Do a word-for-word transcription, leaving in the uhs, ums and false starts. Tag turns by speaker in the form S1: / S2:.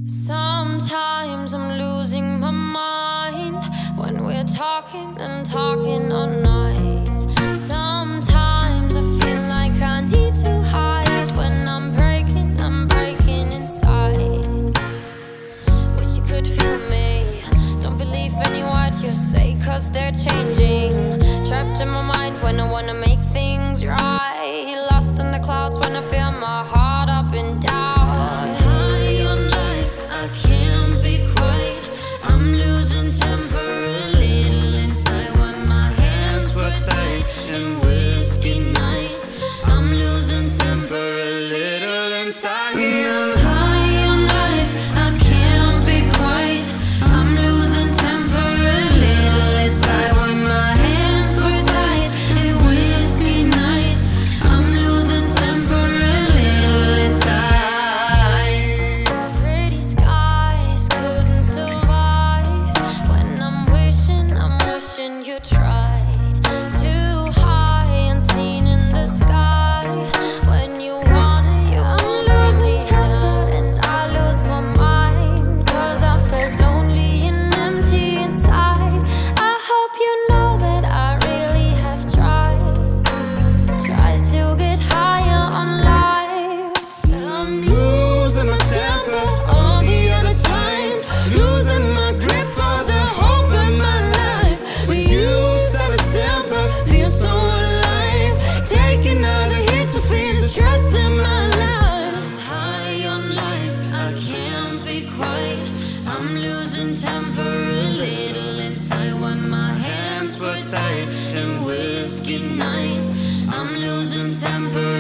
S1: Sometimes I'm losing my mind when we're talking and talking all night. Sometimes I feel like I need to hide when I'm breaking, I'm breaking inside. Wish you could feel me. Don't believe any word you say, cause they're changing. Trapped in my mind when I wanna make things right. Lost in the clouds when I feel my heart up and down. High on life, I can't be quiet. I'm losing temper a little inside when my hands were tight and whiskey nights. I'm losing temper a little inside. I'm high on life, I can't be quiet. I'm losing temper a little inside when my hands were tight and whiskey nights. I'm losing temper a little inside. Pretty skies couldn't survive when I'm wishing, I'm wishing you tried. Too high and seen in the sky. When you want it, you won't see me down. And I lose my mind, cause I felt lonely and empty inside. I hope you know that I really have tried. Tried to get higher on life. I'm losing my temper all the other times. Losing my grip for the hope in my life. When you said a simple, feel so alive. Take another hit to feel the stress in my life. I'm high on life, I can't be quiet. I'm losing temper a little inside when my hands were tight and whiskey nights. I'm losing temper